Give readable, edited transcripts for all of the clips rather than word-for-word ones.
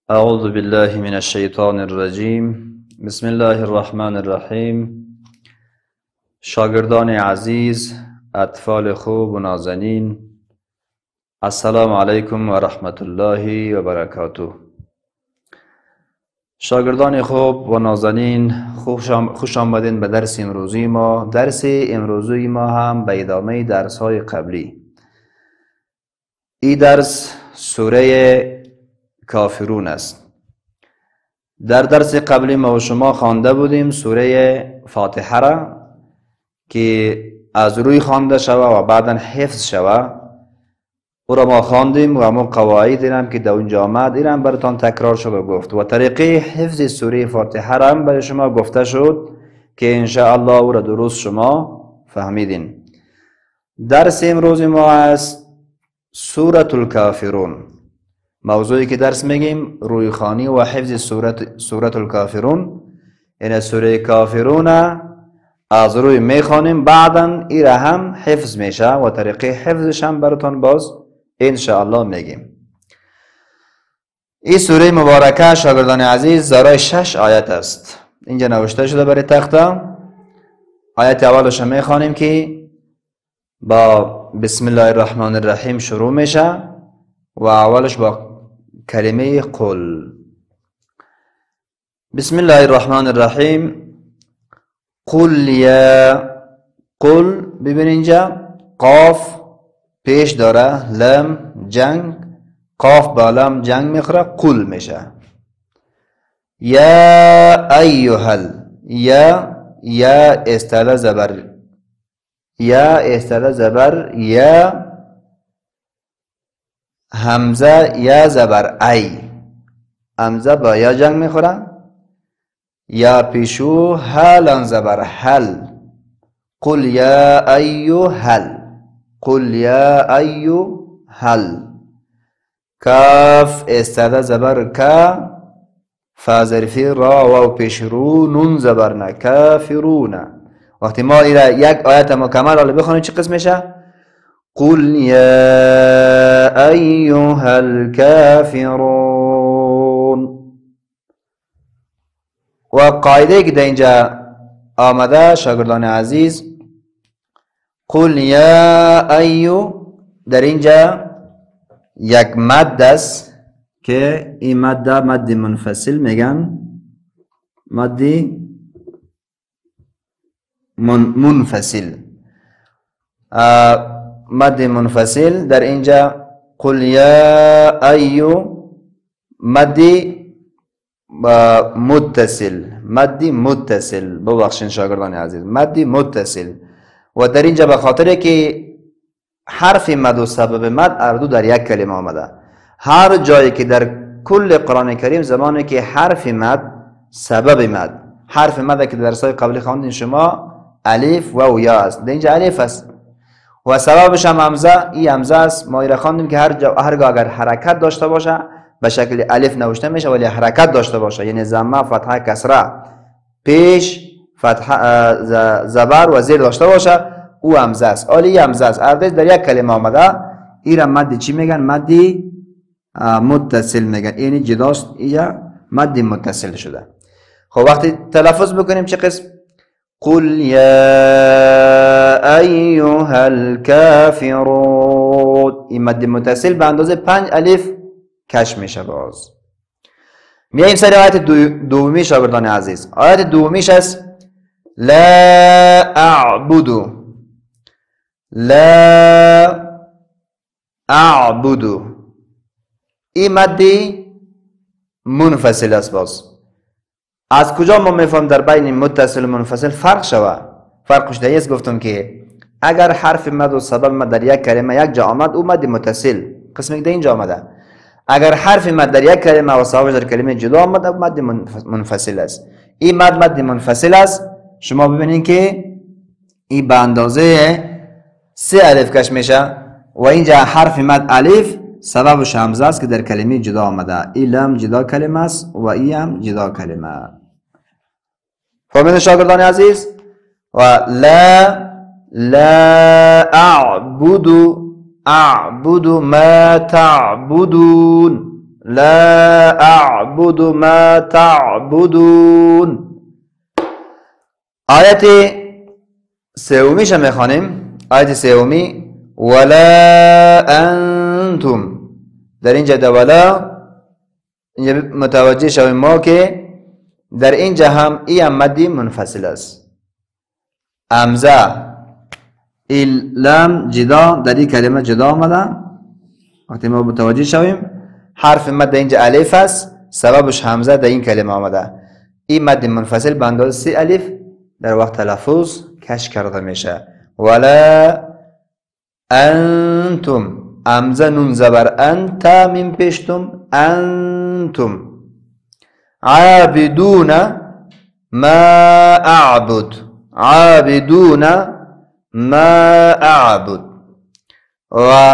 أعوذ بالله من الشيطان الرجيم. بسم الله الرحمن الرحیم. شاگردان عزیز، اطفال خوب و نازنین، السلام علیکم و رحمت الله و برکاته. شاگردان خوب و نازنین، خوش آمدین به درس امروزی ما. درس امروزی ما هم به ادامه درس های قبلی. این درس سوره کافرون است. در درس قبلی ما و شما خوانده بودیم سوره فاتحه را که از روی خوانده شوه و بعدا حفظ شوه. او را ما خواندیم و همون قواعد هم که در اونجا آمد اینم براتان تکرار شد و گفت و طریقه حفظ سوره فاتحه را هم برای شما گفته شد که انشاءالله او را درست شما فهمیدین. درس امروز ما است سوره الکافرون. موضوعی که درس میگیم رویخوانی و حفظ سوره الکافرون. این سوره کافرون از روی میخوانیم، بعدا این را هم حفظ میشه و طریقه حفظش هم براتون باز انشاءالله میگیم. این سوره مبارکه شاگردان عزیز دارای 6 آیت است. اینجا نوشته شده برای تخته. آیت اولش میخوانیم که با بسم الله الرحمن الرحیم شروع میشه و اولش با کلمه قل. بسم الله الرحمن الرحیم. قل یا قل. ببین اینجا قاف پیش داره، لام جنگ، قاف با لام جنگ میخوره، قل میشه. یا ایوهل. یا استعلا زبر، یا استعلا زبر، یا همزه یا زبر ای، همزه با یا جنگ میخوره. یا پیشو هل زبر هل. قل یا ایو هل. قل یا ایو هل. کاف استعلا زبر کا، فا ظرفی را و پیش رو نون زبر نه، کافرون. وقتی ما ایره یک آیت مکمل حالا بخونیم چی قسم میشه؟ قل یا ایها الکافرون. و قاعده که در اینجا آمده شاگردان عزیز، قل یا ایو در اینجا یک مد است که این مد منفصل میگن، مد منفصل. مد منفصل در اینجا قل یا ایو مد متصل، مد متصل. ببخشید شاگردان عزیز، مد متصل. و در اینجا به خاطر که حرف مد و سبب مد اردو در یک کلمه آمده. هر جایی که در کل قرآن کریم زمانی که حرف مد سبب مد، حرف مد که در درس‌های قبلی خواندین شما الف و یا است. در اینجا الف است و سببش هم همزه. این همزه است. ما ایره خواندیم که هرگاه اگر حرکت داشته باشه به شکل الف نوشته میشه، ولی حرکت داشته باشه یعنی ضمه، فتحه، کسره، پیش فتحه، زبر و زیر داشته باشه، او همزه است. آلی همزه است. اردش در یک کلمه آمده. این مد چی میگن؟ مد متصل میگن. یعنی جداست، یا مد متصل شده. خب وقتی تلفظ بکنیم چه قسم؟ قل یا ایها الکافرون. این مد متصل به اندازه 5 الف کش میشه. باز میاییم سر آیت دومی شاگردان عزیز. آیت دومیش است لا اعبدو. لا اعبدو. این مدی منفصل است. باز از کجا ما میفهم در بین متصل و منفصل فرق شوه؟ فرقش در است گفتم که اگر حرف مد و سبب مد در یک کلمه یک جا آمد او مد متصل قسمی که اینجا آمده. اگر حرف مد در یک کلمه و سببش در کلمه جدا آمد او مد منفصل است. این مد منفصل است. شما ببینید که این به اندازه 3 الف کش میشه و اینجا حرف مد الف، سببش همزه است که در کلمه جدا آمده. این لام جدا کلمه است و این هم جدا کلمه. فهمیدین شاگردان عزیز؟ و لا اعبد ما تعبدون. لا اعبد ما تعبدون. آیت سومیش میخوانیم. آیت سومی ولا انتم. در اینجا دولا اینجا متوجه شویم ما که در اینجا هم ای مدی منفصل است. همزه این لام جدا در این کلمه جدا آمده. وقتی ما متوجه شویم حرف مد اینجا الف است، سببش همزه در این کلمه آمده. این مد منفصل به اندازه 3 الف در وقت تلفظ کش کرده میشه. ولا انتم، همزه نون زبر انت من پیشتم انتم. عابدون ما اعبد، عابدون ما اعبد. و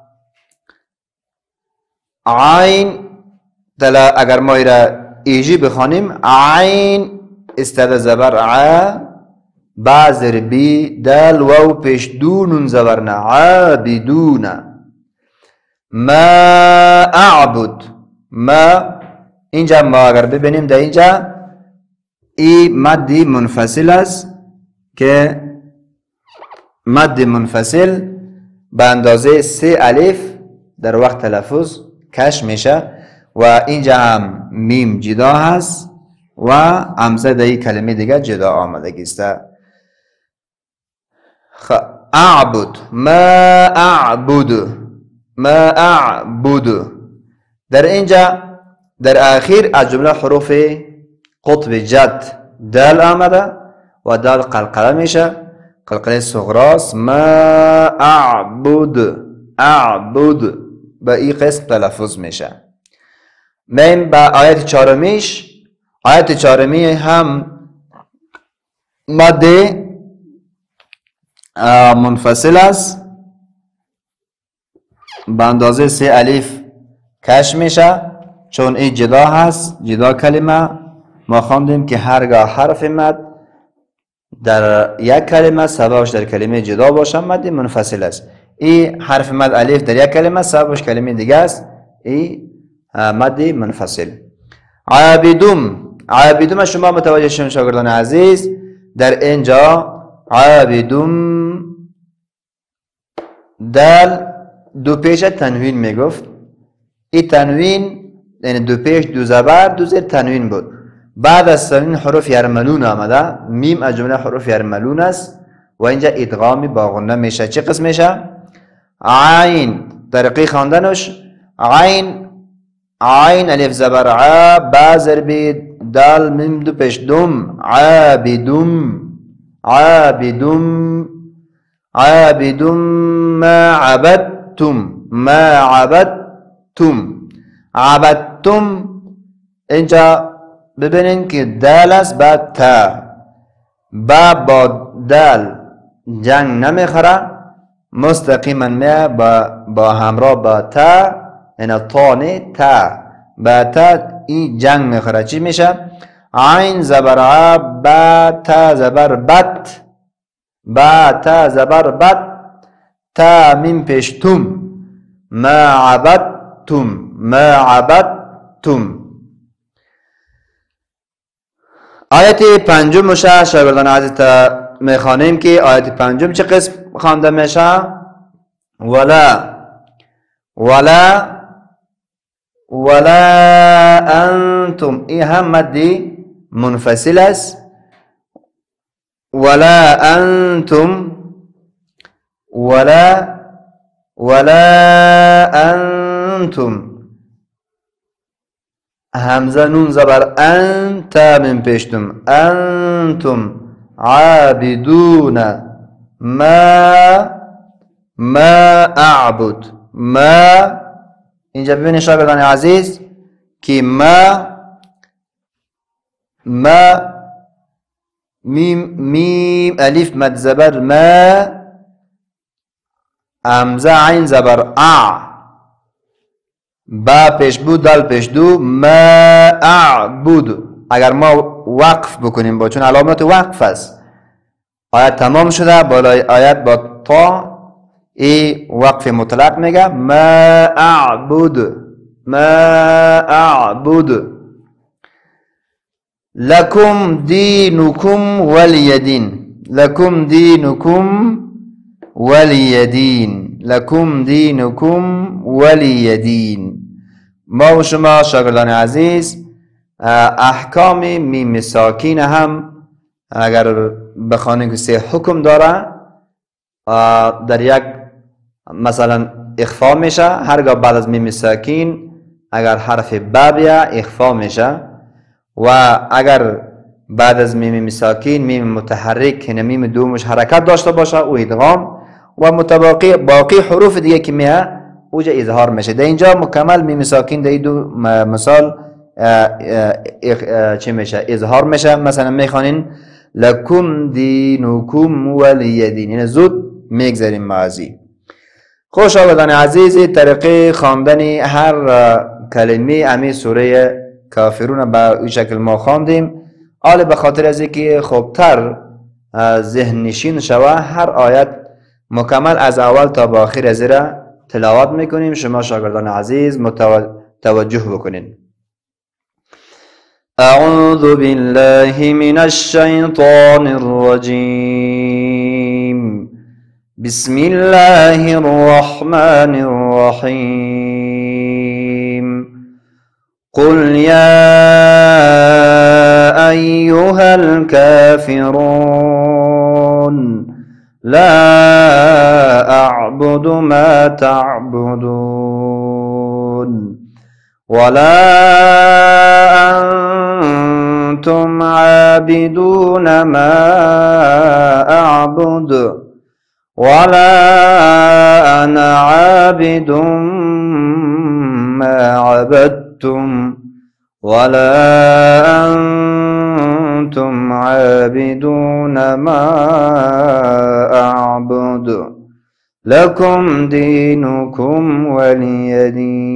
عین دلا اگر ما ایرا ایجی بخوانیم عین استد زبر ع بازر بی دل و پیش دون زبرنا عابدون. ما اعبد، ما اینجا ما اگر ببینیم در اینجا ای مدی منفصل است که مد منفصل به اندازه 3 الف در وقت تلفظ کش میشه و اینجا هم میم جدا هست و همزه در این کلمه دیگه جدا آمدگی است. اعبد ما اعبد، ما اعبد. در اینجا در آخر از جمله حروف قطب جد دال آمده و دال قلقله میشه، قلقله صغراست. ما اعبد، اعبد به این قسم تلفظ میشه. میم به آیت چهارمیش. آیت چهارمی هم مد منفصل است، به اندازه 3 الف کش میشه چون این جدا هست، جدا کلمه. ما خواندیم که هرگاه حرف مد در یک کلمه سببش در کلمه جدا باشه مد منفصل است. این حرف مد الف در یک کلمه سببش کلمه دیگه است، این مد منفصل. عابدون، عابدون شما متوجه شدین شاگردان عزیز. در اینجا عابدون دال دو پیش تنوین میگفت. این تنوین یعنی دو پیش دو زبر دو زیر تنوین بود. بعد از تنوین حروف یرملون آمده. میم از جمله حروف یرملون است و اینجا ادغامی با غنه میشه. چه قسم میشه؟ عین طریقی خواندنش عین، عین الف زبر ع با ضرب دال میم دو پیش دم عابدون، عابدون، عابدون ما عبدتم، ما عبدتم، عبدتم. اینجا ببینین که دال است بعد تا، با دال جنگ نمیخوره، مستقیما میه با همراه با تا، یعنی تانه تا، با تا این جنگ میخوره. چی میشه؟ عین زبر ع با تا زبر بت، با تا زبر بت، تا میم پیشتم، ما عبدتم، ما عبدتم. آیت پنجم میشه شاگردان عزیز تا میخوانیم که آیت پنجم چه قسم خوانده میشه؟ ولا، ولا، ولا انتم. این هم مدی منفصل است. ولا انتم، ولا، ولا انتم. همزه نون زبر انت من پیشتم انتم عابدون ما اعبد. ما اینجا ببینید شاگردان عزیز که ما میم الف مد زبر ما، همزه عین زبر ا، با پیش بود دال پیش دو، ما اعبد. اگر ما وقف بکنیم با چون علامت وقف است، آیت تمام شده، بالای آیت با تا ای وقف مطلق میگه ما اعبد، ما اعبد لكم دينكم ولي دين. لكم دينكم ولي دين. لكم دينكم ولي دين. ما و شما شاگردان عزیز احکام میم ساکین هم اگر بخوانیم که 3 حکم داره، در یک مثلا اخفا میشه، هرگاه بعد از میم ساکین اگر حرف با بیا اخفا میشه، و اگر بعد از میم ساکین میم متحرک یعنی میم دومش حرکت داشته باشه او ادغام، و متباقی باقی حروف دیگه که میه اوجا اظهار میشه. در اینجا مکمل میم ساکین در دو مثال چه میشه؟ اظهار میشه. مثلا میخوانین لکم دینکم ولی دین، یعنی زود میگذاریم ماضی. خوش آمدن عزیز، طریقه خواندن هر کلمه امی سوره کافرون به این شکل ما خواندیم. حالا به خاطر از اینکه خوبتر ذهن نشین شوه، هر آیت مکمل از اول تا به آخر از را تلاوت میکنیم. شما شاگردان عزیز توجه بکنین. اعوذ بالله من الشیطان الرجیم. بسم الله الرحمن الرحیم. قل يا أيها الكافرون لا أعبد ما تعبدون ولا أنتم عابدون ما أعبد ولا أنا عابد ما عبدتم ولا أنتم عابدون ما أعبد لكم دينكم ولي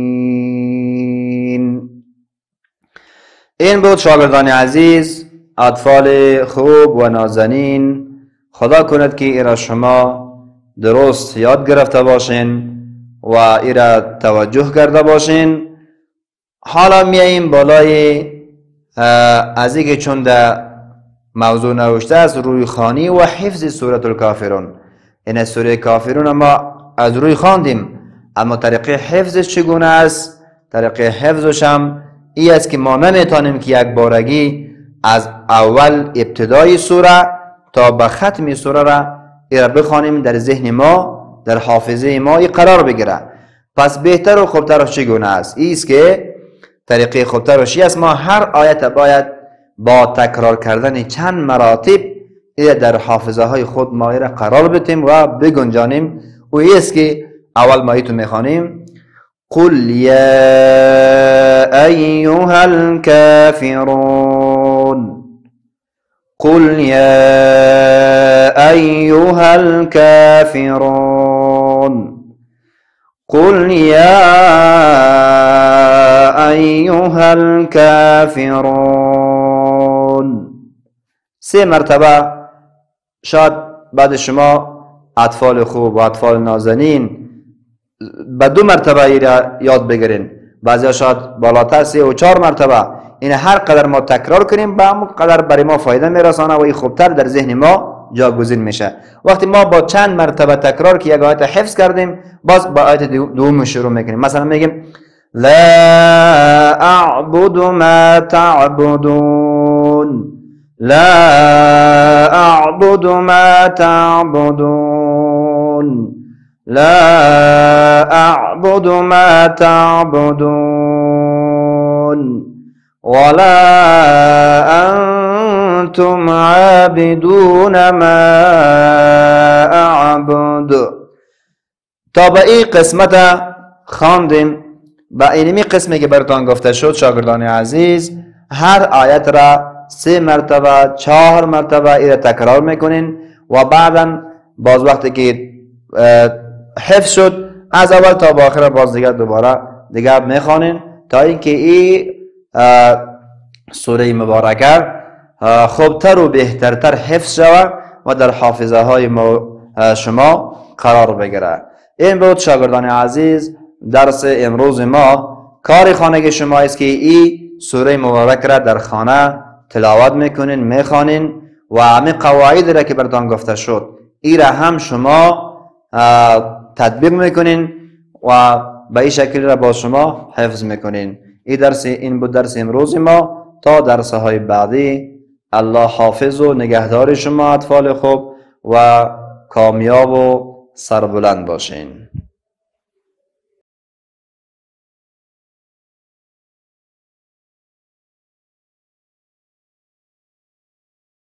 دين. این بود شاگردان عزیز، اطفال خوب و نازنین. خدا کند که ایرا شما درست یاد گرفته باشین و ایرا توجه کرده باشین. حالا میاییم بالای از اینکه چون در موضوع نوشته است روی خوانی و حفظ سوره الکافرون. این سوره کافرون ما از روی خواندیم، اما طریقه حفظش چگونه است؟ طریقه حفظش هم این است که ما نمیتونیم که یک بارگی از اول ابتدای سوره تا به ختم سوره را ایرا بخوانیم، در ذهن ما در حافظه ما قرار بگیره. پس بهتر و خوبترش چگونه است؟ این است که طریقه خوبترش است ما هر آیت باید با تکرار کردن چند مراتب در حافظه های خود ما را قرار بدیم و بگنجانیم. و این است که اول ما ایتو میخوانیم قل یا ایها الكافرون. قل یا ایها الكافرون. قل یا ایها الكافرون. 3 مرتبه. شاید بعد شما اطفال خوب و اطفال نازنین به 2 مرتبه ایره یاد بگیرین، بعضی شاید بالاتر 3 و 4 مرتبه. این هر قدر ما تکرار کنیم به همون قدر برای ما فایده میرسانه و این خوبتر در ذهن ما جاگزین میشه. وقتی ما با چند مرتبه تکرار که یک آیت حفظ کردیم، باز با آیت دوم شروع میکنیم. مثلا میگیم لا اعبد ما تعبدون. لا اعبد ما تعبدون. لا اعبد ما تعبدون ولا انتم عابدون ما اعبد. تا به این قسمت خواندیم. با اینمی قسمی که براتان گفته شد شاگردان عزیز، هر آیت را 3 مرتبه 4 مرتبه ایره تکرار میکنین و بعدا باز وقتی که حفظ شد از اول تا با آخر باز دیگر دوباره دیگر میخوانین تا اینکه این سوره مبارکه خوبتر و بهترتر حفظ شود و در حافظه های شما قرار بگیره. این بود شاگردان عزیز درس امروز ما کار خانگی شما است که این سوره مبارک را در خانه تلاوت میکنین، میخوانین و همه قواعد را که براتون گفته شد این را هم شما تطبیق میکنین و به این شکل را با شما حفظ میکنین. این بود درس امروز ما. تا درس های بعدی الله حافظ و نگهدار شما اطفال خوب و کامیاب و سربلند باشین.